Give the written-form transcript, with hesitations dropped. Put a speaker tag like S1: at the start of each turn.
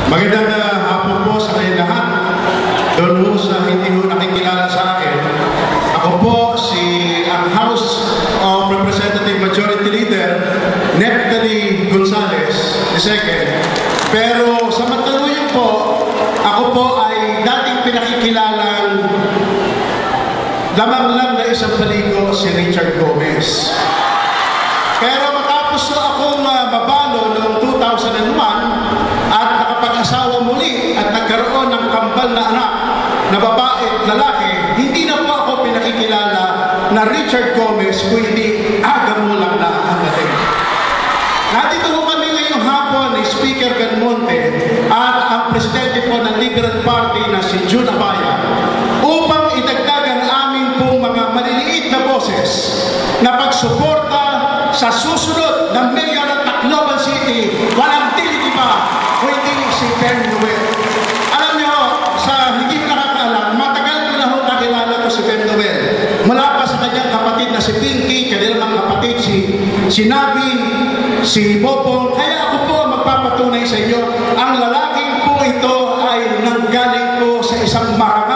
S1: Magandang hapon po sa kayo lahat. Doon po sa hindi po nakikilala sa akin, ako po ang House of Representative Majority Leader Neftali Gonzales II. Pero sa mataluyan po, ako po ay dating pinakikilalang lamang lang na isang paligo si Richard Gomez. Pero matapos na akong mabalo noong 2001 at nakapag-asawa muli at nagkaroon ng kambal na anak na babae at lalaki, hindi na po ako pinakikilala na Richard Gomez, kundi Agamo lang na ang dating. Nandito po kami ngayong hapon ni Speaker Belmonte at ang presidente po ng Liberal Party na si Jun Abaya upang idagdag ang aming pong mga maliliit na boses na pagsuporta sa susunod ng Mayor ng Tacloban City. Walang tiliti pa, kundi si Ben Noel. Alam niyo, sa hindi mo nakakaalam, matagal ko na ho nakilala ko si Ben Noel. Mula pa sa kanyang kapatid na si Pinky, kanilang mga kapatid si Nabi, si Bobong. Kaya ako po magpapatunay sa inyo, ang lalaking po ito ay nanggaling po sa isang